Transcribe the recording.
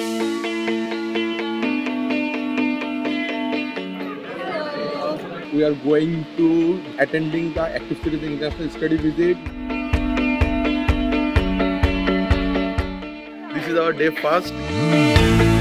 We are going to attending the Active Citizen International Study Visit. This is our day first.